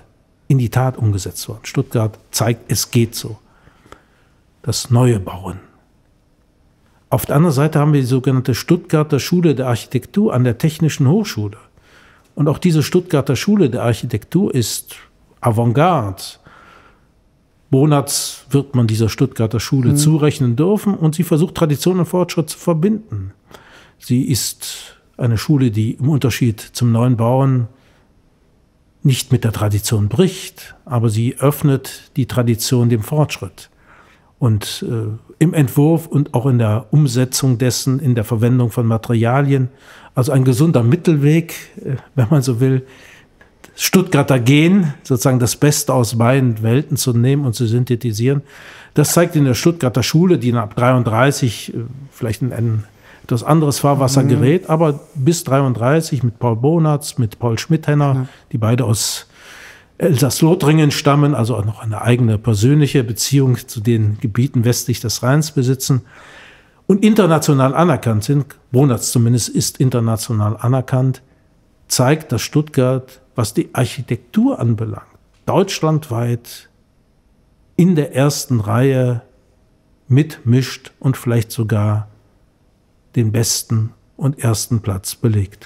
in die Tat umgesetzt worden. Stuttgart zeigt, es geht so. Das neue Bauen. Auf der anderen Seite haben wir die sogenannte Stuttgarter Schule der Architektur an der Technischen Hochschule. Und auch diese Stuttgarter Schule der Architektur ist Avantgarde. Bonatz wird man dieser Stuttgarter Schule zurechnen dürfen und sie versucht, Tradition und Fortschritt zu verbinden. Sie ist eine Schule, die im Unterschied zum neuen Bauen nicht mit der Tradition bricht, aber sie öffnet die Tradition dem Fortschritt. Und im Entwurf und auch in der Umsetzung dessen, in der Verwendung von Materialien, also ein gesunder Mittelweg, wenn man so will, Stuttgarter Gen, sozusagen das Beste aus beiden Welten zu nehmen und zu synthetisieren. Das zeigt in der Stuttgarter Schule, die ab 1933 vielleicht in ein etwas anderes Fahrwasser gerät, aber bis 1933 mit Paul Bonatz, mit Paul Schmidhenner, die beide aus Elsass-Lothringen stammen, also auch noch eine eigene persönliche Beziehung zu den Gebieten westlich des Rheins besitzen und international anerkannt sind, Bonatz zumindest ist international anerkannt, zeigt, dass Stuttgart, was die Architektur anbelangt, deutschlandweit in der ersten Reihe mitmischt und vielleicht sogar den besten und ersten Platz belegt.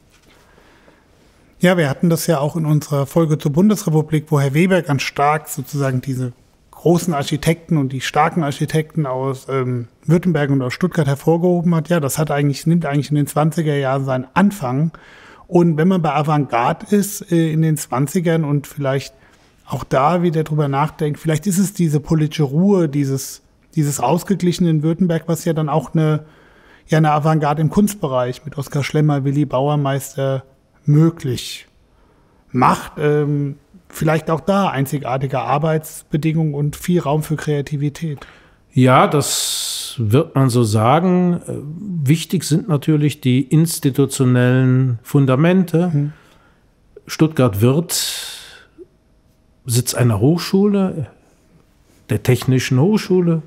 Ja, wir hatten das ja auch in unserer Folge zur Bundesrepublik, wo Herr Weber ganz stark sozusagen diese großen Architekten und die starken Architekten aus Württemberg und aus Stuttgart hervorgehoben hat. Ja, das nimmt eigentlich in den 20er Jahren seinen Anfang. Und wenn man bei Avantgarde ist in den 20ern und vielleicht auch da wieder drüber nachdenkt, vielleicht ist es diese politische Ruhe, dieses Ausgeglichene in Württemberg, was ja dann auch eine Avantgarde im Kunstbereich mit Oskar Schlemmer, Willi Bauermeister möglich macht. Vielleicht auch da einzigartige Arbeitsbedingungen und viel Raum für Kreativität. Ja, das wird man so sagen. Wichtig sind natürlich die institutionellen Fundamente. Stuttgart wird Sitz einer Hochschule, der Technischen Hochschule,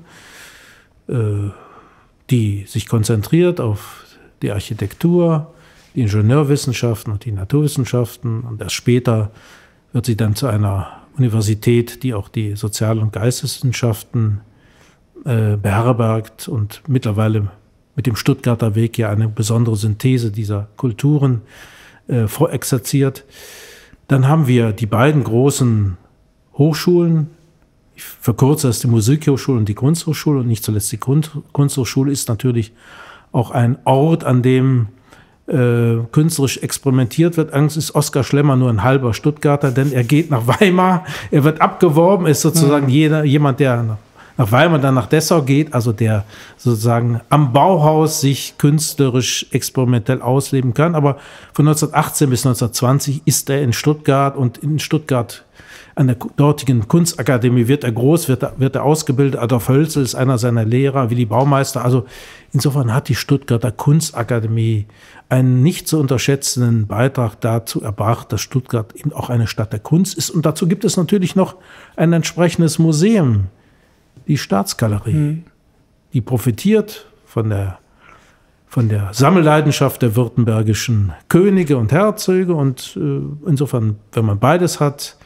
die sich konzentriert auf die Architektur, die Ingenieurwissenschaften und die Naturwissenschaften. Und erst später wird sie dann zu einer Universität, die auch die Sozial- und Geisteswissenschaften beherbergt und mittlerweile mit dem Stuttgarter Weg ja eine besondere Synthese dieser Kulturen vorexerziert. Dann haben wir die beiden großen Hochschulen. Ich verkürze das, die Musikhochschule und die Kunsthochschule. Und nicht zuletzt die Kunsthochschule ist natürlich auch ein Ort, an dem künstlerisch experimentiert wird. Angst ist Oskar Schlemmer nur ein halber Stuttgarter, denn er geht nach Weimar, er wird abgeworben, ist sozusagen jemand, der nach Weimar, dann nach Dessau geht, also der sozusagen am Bauhaus sich künstlerisch experimentell ausleben kann. Aber von 1918 bis 1920 ist er in Stuttgart und in Stuttgart an der dortigen Kunstakademie wird er groß, wird er ausgebildet. Adolf Hölzel ist einer seiner Lehrer, Willi Baumeister. Also insofern hat die Stuttgarter Kunstakademie einen nicht zu unterschätzenden Beitrag dazu erbracht, dass Stuttgart eben auch eine Stadt der Kunst ist. Und dazu gibt es natürlich noch ein entsprechendes Museum, die Staatsgalerie. Die profitiert von der Sammelleidenschaft der württembergischen Könige und Herzöge. Und insofern, wenn man beides hat,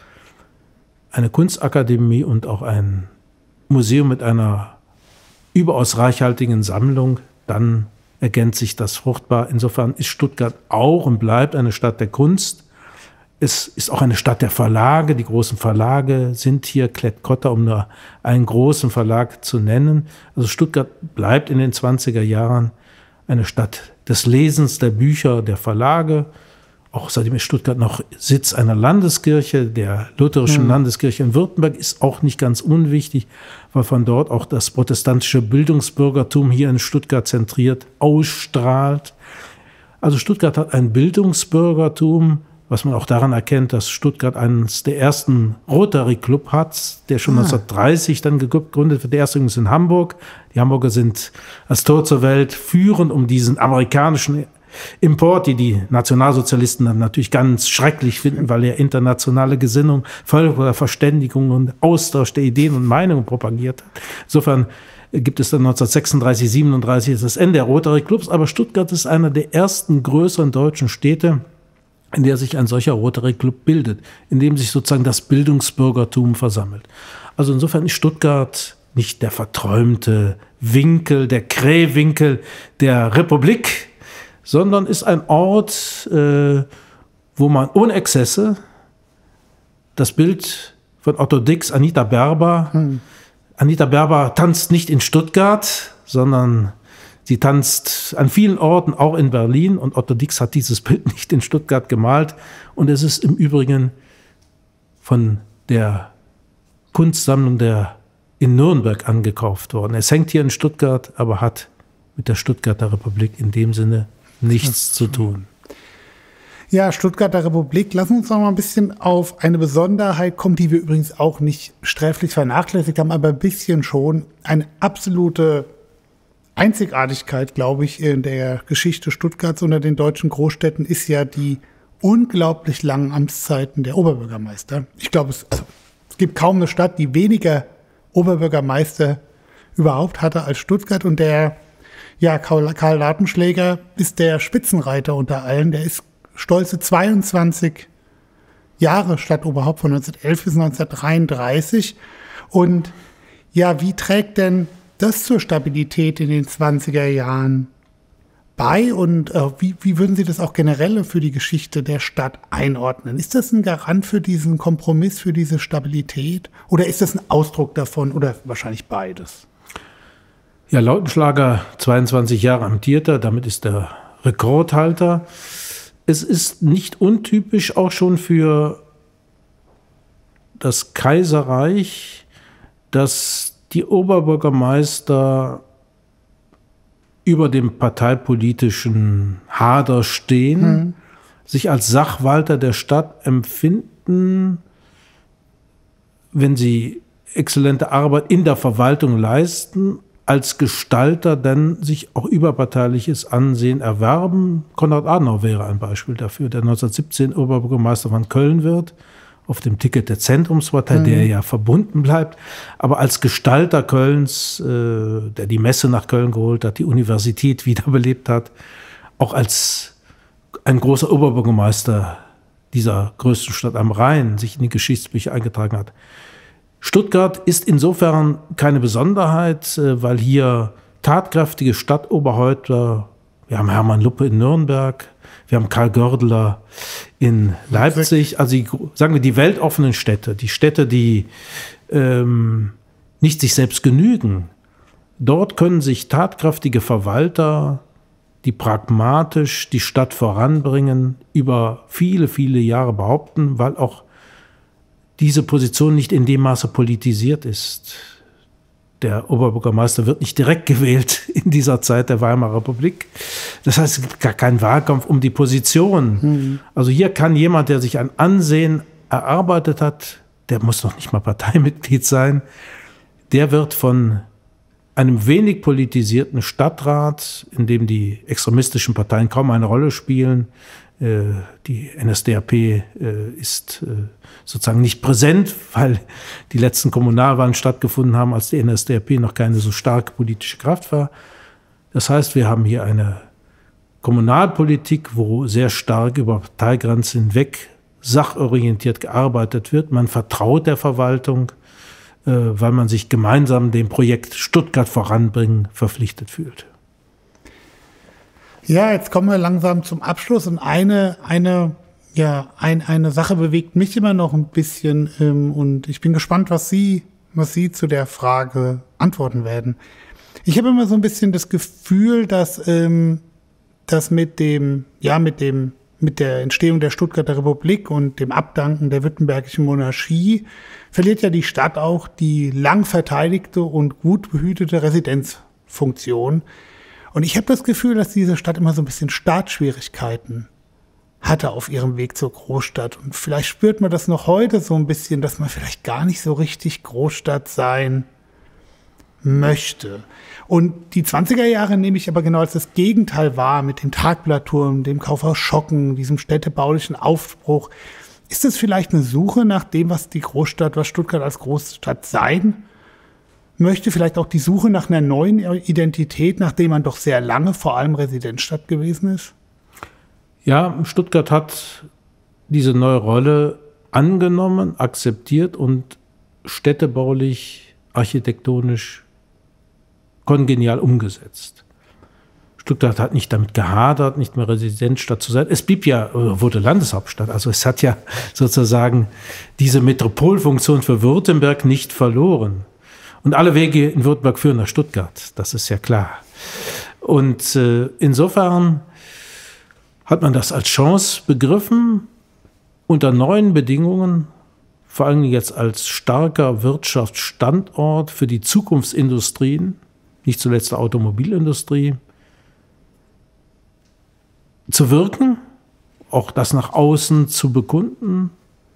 eine Kunstakademie und auch ein Museum mit einer überaus reichhaltigen Sammlung, dann ergänzt sich das fruchtbar. Insofern ist Stuttgart auch und bleibt eine Stadt der Kunst. Es ist auch eine Stadt der Verlage. Die großen Verlage sind hier, Klett-Cotta, um nur einen großen Verlag zu nennen. Also Stuttgart bleibt in den 20er Jahren eine Stadt des Lesens, der Bücher, der Verlage. Auch seitdem ist Stuttgart noch Sitz einer Landeskirche, der lutherischen Landeskirche in Württemberg, ist auch nicht ganz unwichtig, weil von dort auch das protestantische Bildungsbürgertum hier in Stuttgart zentriert ausstrahlt. Also Stuttgart hat ein Bildungsbürgertum, was man auch daran erkennt, dass Stuttgart eines der ersten Rotary Club hat, der schon 1930 dann gegründet wird. Der erste ist in Hamburg. Die Hamburger sind als Tor zur Welt führend, um diesen amerikanischen Import, die Nationalsozialisten dann natürlich ganz schrecklich finden, weil er internationale Gesinnung, Völkerverständigung und Austausch der Ideen und Meinungen propagiert hat. Insofern gibt es dann 1936, 37 das Ende der Rotary Clubs, aber Stuttgart ist einer der ersten größeren deutschen Städte, in der sich ein solcher Rotary Club bildet, in dem sich sozusagen das Bildungsbürgertum versammelt. Also insofern ist Stuttgart nicht der verträumte Winkel, der Krähwinkel der Republik, sondern ist ein Ort, wo man ohne Exzesse das Bild von Otto Dix, Anita Berber, Anita Berber tanzt nicht in Stuttgart, sondern sie tanzt an vielen Orten, auch in Berlin. Und Otto Dix hat dieses Bild nicht in Stuttgart gemalt. Und es ist im Übrigen von der Kunstsammlung in Nürnberg angekauft worden. Es hängt hier in Stuttgart, aber hat mit der Stuttgarter Republik in dem Sinne nichts zu tun. Ja, Stuttgarter Republik. Lass uns noch mal ein bisschen auf eine Besonderheit kommen, die wir übrigens auch nicht sträflich vernachlässigt haben, aber ein bisschen schon. Eine absolute Einzigartigkeit, glaube ich, in der Geschichte Stuttgarts unter den deutschen Großstädten ist ja die unglaublich langen Amtszeiten der Oberbürgermeister. Ich glaube, es gibt kaum eine Stadt, die weniger Oberbürgermeister überhaupt hatte als Stuttgart. Und der Karl Lautenschläger ist der Spitzenreiter unter allen. Der ist stolze 22 Jahre Stadtoberhaupt von 1911 bis 1933. Und ja, wie trägt denn das zur Stabilität in den 20er Jahren bei? Und wie würden Sie das auch generell für die Geschichte der Stadt einordnen? Ist das ein Garant für diesen Kompromiss, für diese Stabilität? Oder ist das ein Ausdruck davon? Oder wahrscheinlich beides? Ja, Lautenschläger 22 Jahre amtierte, damit ist der Rekordhalter. Es ist nicht untypisch auch schon für das Kaiserreich, dass die Oberbürgermeister über dem parteipolitischen Hader stehen, sich als Sachwalter der Stadt empfinden, wenn sie exzellente Arbeit in der Verwaltung leisten, als Gestalter dann sich auch überparteiliches Ansehen erwerben. Konrad Adenauer wäre ein Beispiel dafür, der 1917 Oberbürgermeister von Köln wird, auf dem Ticket der Zentrumspartei, der ja verbunden bleibt, aber als Gestalter Kölns, der die Messe nach Köln geholt hat, die Universität wiederbelebt hat, auch als ein großer Oberbürgermeister dieser größten Stadt am Rhein sich in die Geschichtsbücher eingetragen hat. Stuttgart ist insofern keine Besonderheit, weil hier tatkräftige Stadtoberhäupter, wir haben Hermann Luppe in Nürnberg, wir haben Karl Gördeler in Leipzig, also sagen wir die weltoffenen Städte, die Städte, die nicht sich selbst genügen. Dort können sich tatkräftige Verwalter, die pragmatisch die Stadt voranbringen, über viele, viele Jahre behaupten, weil auch diese Position nicht in dem Maße politisiert ist. Der Oberbürgermeister wird nicht direkt gewählt in dieser Zeit der Weimarer Republik. Das heißt, es gibt gar keinen Wahlkampf um die Position. Also hier kann jemand, der sich ein Ansehen erarbeitet hat, der muss noch nicht mal Parteimitglied sein, der wird von einem wenig politisierten Stadtrat, in dem die extremistischen Parteien kaum eine Rolle spielen, die NSDAP ist sozusagen nicht präsent, weil die letzten Kommunalwahlen stattgefunden haben, als die NSDAP noch keine so starke politische Kraft war. Das heißt, wir haben hier eine Kommunalpolitik, wo sehr stark über Parteigrenzen hinweg sachorientiert gearbeitet wird. Man vertraut der Verwaltung, weil man sich gemeinsam dem Projekt Stuttgart voranbringen verpflichtet fühlt. Ja, jetzt kommen wir langsam zum Abschluss und eine Sache bewegt mich immer noch ein bisschen und ich bin gespannt, was Sie zu der Frage antworten werden. Ich habe immer so ein bisschen das Gefühl, dass mit der Entstehung der Stuttgarter Republik und dem Abdanken der württembergischen Monarchie verliert ja die Stadt auch die lang verteidigte und gut behütete Residenzfunktion. Und ich habe das Gefühl, dass diese Stadt immer so ein bisschen Startschwierigkeiten hatte auf ihrem Weg zur Großstadt. Und vielleicht spürt man das noch heute so ein bisschen, dass man vielleicht gar nicht so richtig Großstadt sein möchte. Und die 20er Jahre nehme ich aber genau als das Gegenteil wahr, mit dem Tagblattturm, dem Kaufhaus Schocken, diesem städtebaulichen Aufbruch. Ist es vielleicht eine Suche nach dem, was Stuttgart als Großstadt sein möchte, vielleicht auch die Suche nach einer neuen Identität, nachdem man doch sehr lange vor allem Residenzstadt gewesen ist? Ja, Stuttgart hat diese neue Rolle angenommen, akzeptiert und städtebaulich, architektonisch kongenial umgesetzt. Stuttgart hat nicht damit gehadert, nicht mehr Residenzstadt zu sein. Es blieb ja, wurde Landeshauptstadt. Also es hat ja sozusagen diese Metropolfunktion für Württemberg nicht verloren. Und alle Wege in Württemberg führen nach Stuttgart, das ist ja klar. Und insofern hat man das als Chance begriffen, unter neuen Bedingungen, vor allem jetzt als starker Wirtschaftsstandort für die Zukunftsindustrien, nicht zuletzt der Automobilindustrie, zu wirken, auch das nach außen zu bekunden,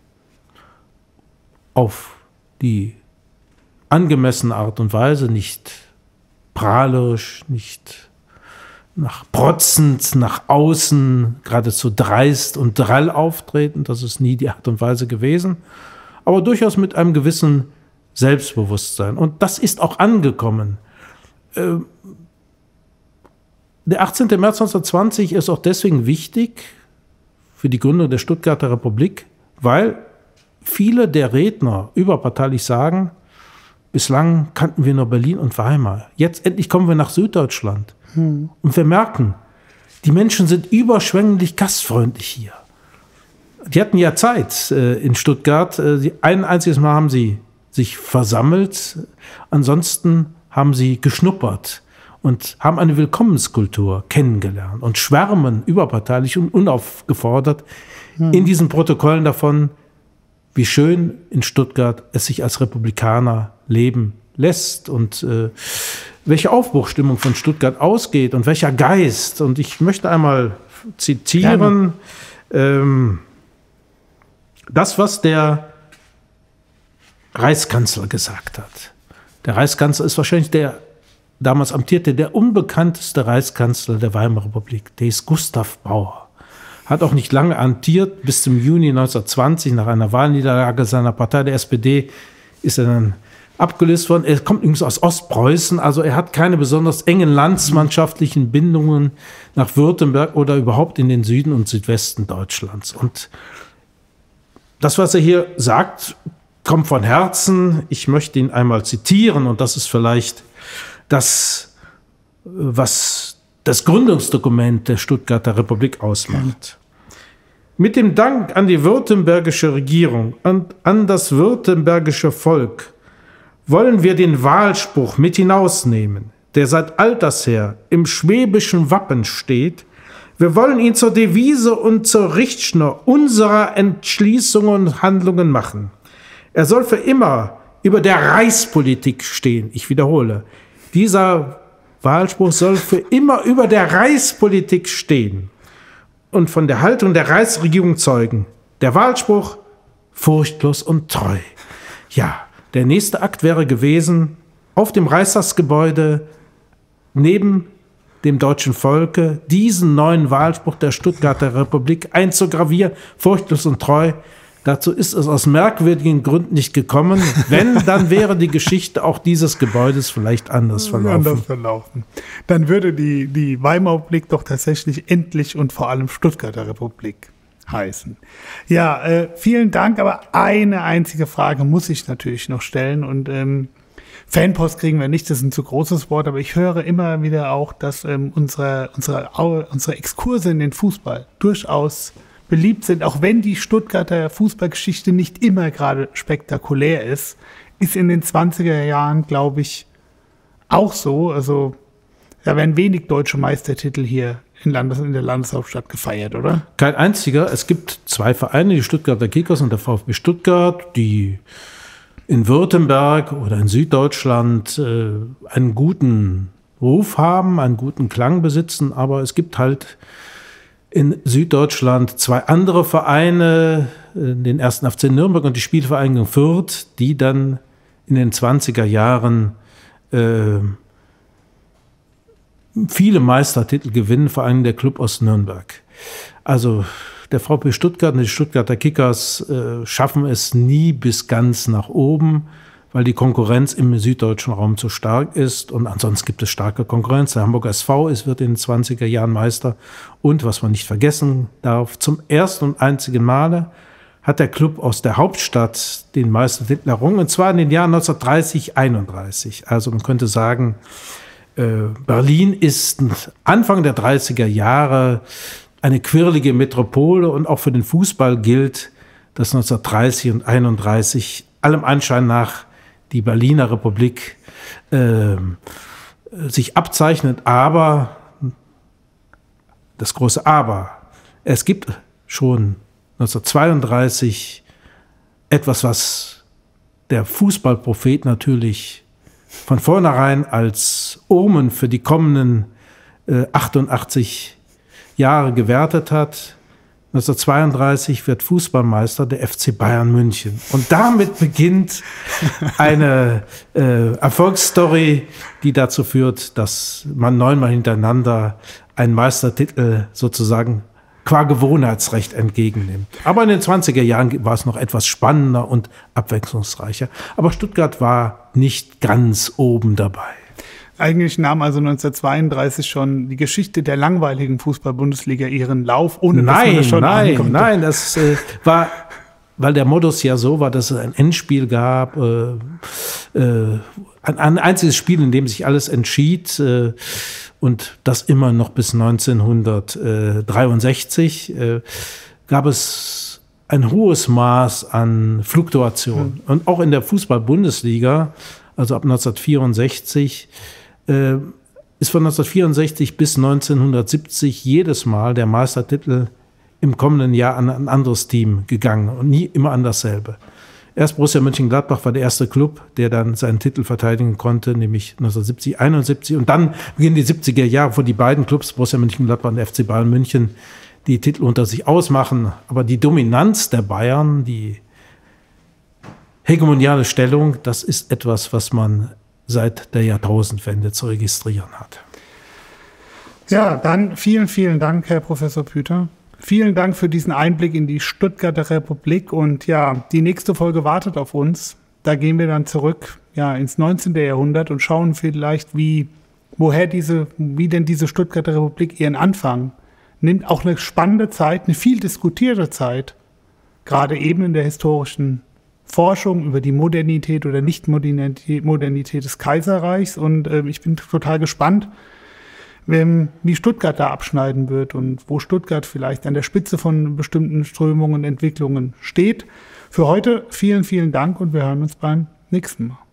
auf die angemessene Art und Weise, nicht prahlerisch, nicht nach protzend, nach außen, geradezu dreist und drall auftreten, das ist nie die Art und Weise gewesen, aber durchaus mit einem gewissen Selbstbewusstsein. Und das ist auch angekommen. Der 18. März 1920 ist auch deswegen wichtig für die Gründung der Stuttgarter Republik, weil viele der Redner überparteilich sagen, bislang kannten wir nur Berlin und Weimar. Jetzt endlich kommen wir nach Süddeutschland. Und wir merken, die Menschen sind überschwänglich gastfreundlich hier. Die hatten ja Zeit in Stuttgart. Ein einziges Mal haben sie sich versammelt. Ansonsten haben sie geschnuppert und haben eine Willkommenskultur kennengelernt und schwärmen überparteilich und unaufgefordert in diesen Protokollen davon, wie schön in Stuttgart es sich als Republikaner leben lässt und welche Aufbruchsstimmung von Stuttgart ausgeht und welcher Geist. Und ich möchte einmal zitieren, das, was der Reichskanzler gesagt hat. Der Reichskanzler ist wahrscheinlich der damals amtierte, der unbekannteste Reichskanzler der Weimarer Republik. Der ist Gustav Bauer. Hat auch nicht lange amtiert. Bis zum Juni 1920, nach einer Wahlniederlage seiner Partei, der SPD, ist er dann abgelöst worden. Er kommt übrigens aus Ostpreußen, also er hat keine besonders engen landsmannschaftlichen Bindungen nach Württemberg oder überhaupt in den Süden und Südwesten Deutschlands. Und das, was er hier sagt, kommt von Herzen. Ich möchte ihn einmal zitieren und das ist vielleicht das, was das Gründungsdokument der Stuttgarter Republik ausmacht. Mit dem Dank an die württembergische Regierung und an das württembergische Volk wollen wir den Wahlspruch mit hinausnehmen, der seit alters her im schwäbischen Wappen steht. Wir wollen ihn zur Devise und zur Richtschnur unserer Entschließungen und Handlungen machen. Er soll für immer über der Reichspolitik stehen. Ich wiederhole, dieser Wahlspruch soll für immer über der Reichspolitik stehen und von der Haltung der Reichsregierung zeugen. Der Wahlspruch, furchtlos und treu. Ja, der nächste Akt wäre gewesen, auf dem Reichstagsgebäude neben dem deutschen Volke diesen neuen Wahlspruch der Stuttgarter Republik einzugravieren, furchtlos und treu. Dazu ist es aus merkwürdigen Gründen nicht gekommen. Wenn, dann wäre die Geschichte auch dieses Gebäudes vielleicht anders verlaufen. Dann würde die Weimarer Republik doch tatsächlich endlich und vor allem Stuttgarter Republik heißen. Ja, vielen Dank, aber eine einzige Frage muss ich natürlich noch stellen und Fanpost kriegen wir nicht, das ist ein zu großes Wort, aber ich höre immer wieder auch, dass unsere Exkurse in den Fußball durchaus beliebt sind, auch wenn die Stuttgarter Fußballgeschichte nicht immer gerade spektakulär ist in den 20er Jahren, glaube ich, auch so. Also da werden wenig deutsche Meistertitel hier in der Landeshauptstadt gefeiert, oder? Kein einziger. Es gibt zwei Vereine, die Stuttgarter Kickers und der VfB Stuttgart, die in Württemberg oder in Süddeutschland einen guten Ruf haben, einen guten Klang besitzen, aber es gibt halt in Süddeutschland zwei andere Vereine, den 1. FC Nürnberg und die Spielvereinigung Fürth, die dann in den 20er Jahren viele Meistertitel gewinnen, vor allem der Club aus Nürnberg. Also der VfB Stuttgart und die Stuttgarter Kickers schaffen es nie bis ganz nach oben, weil die Konkurrenz im süddeutschen Raum zu stark ist. Und ansonsten gibt es starke Konkurrenz. Der Hamburger SV wird in den 20er Jahren Meister. Und was man nicht vergessen darf, zum ersten und einzigen Male hat der Klub aus der Hauptstadt den Meistertitel errungen. Und zwar in den Jahren 1930, 31. Also man könnte sagen, Berlin ist Anfang der 30er Jahre eine quirlige Metropole und auch für den Fußball gilt, dass 1930 und 31 allem Anschein nach die Berliner Republik sich abzeichnet. Aber, das große Aber, es gibt schon 1932 etwas, was der Fußballprophet natürlich von vornherein als Omen für die kommenden 88 Jahre gewertet hat. 1932 wird Fußballmeister der FC Bayern München. Und damit beginnt eine Erfolgsstory, die dazu führt, dass man 9-mal hintereinander einen Meistertitel sozusagen qua Gewohnheitsrecht entgegennimmt. Aber in den 20er Jahren war es noch etwas spannender und abwechslungsreicher. Aber Stuttgart war nicht ganz oben dabei. Eigentlich nahm also 1932 schon die Geschichte der langweiligen Fußball-Bundesliga ihren Lauf, ohne dass man das schon ahnen konnte. Nein, das war, weil der Modus ja so war, dass es ein Endspiel gab, ein einziges Spiel, in dem sich alles entschied, und das immer noch bis 1963, gab es ein hohes Maß an Fluktuation. Und auch in der Fußball-Bundesliga, also ab 1964, ist von 1964 bis 1970 jedes Mal der Meistertitel im kommenden Jahr an ein anderes Team gegangen und nie immer an dasselbe. Erst Borussia Mönchengladbach war der erste Club, der dann seinen Titel verteidigen konnte, nämlich 1970, 71. Und dann beginnen die 70er Jahre, wo die beiden Clubs, Borussia Mönchengladbach und der FC Bayern München, die Titel unter sich ausmachen. Aber die Dominanz der Bayern, die hegemoniale Stellung, das ist etwas, was man seit der Jahrtausendwende zu registrieren hat. Ja, dann vielen, vielen Dank, Herr Professor Püter. Vielen Dank für diesen Einblick in die Stuttgarter Republik. Und ja, die nächste Folge wartet auf uns. Da gehen wir dann zurück ins 19. Jahrhundert und schauen vielleicht, wie denn diese Stuttgarter Republik ihren Anfang nimmt. Auch eine spannende Zeit, eine viel diskutierte Zeit, gerade eben in der historischen Forschung über die Modernität oder Nicht-Modernität des Kaiserreichs. Und ich bin total gespannt, wie Stuttgart da abschneiden wird und wo Stuttgart vielleicht an der Spitze von bestimmten Strömungen und Entwicklungen steht. Für heute vielen, vielen Dank und wir hören uns beim nächsten Mal.